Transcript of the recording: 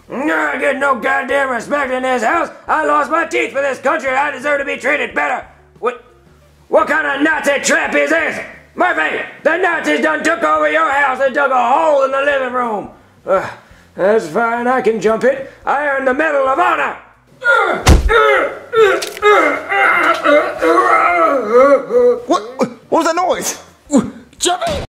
I get no goddamn respect in this house. I lost my teeth for this country. I deserve to be treated better. What kind of Nazi trap is this? Murphy, the Nazis done took over your house and dug a hole in the living room. That's fine, I can jump it. I earned the Medal of Honor.